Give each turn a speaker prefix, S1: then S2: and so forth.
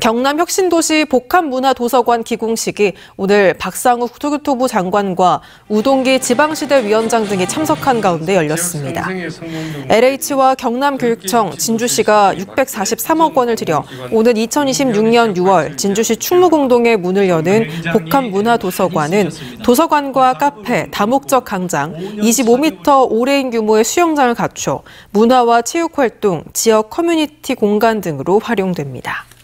S1: 경남 혁신도시 복합문화도서관 기공식이 오늘 박상욱 교토부 장관과 우동기 지방시대위원장 등이 참석한 가운데 열렸습니다. LH와 경남교육청, 진주시가 643억 원을 들여 오는 2026년 6월 진주시 충무공동에 문을 여는 복합문화도서관은 도서관과 카페, 다목적 강장, 25m 오레인 규모의 수영장을 갖춰 문화와 체육활동, 지역 커뮤니티 공간 등으로 활용됩니다.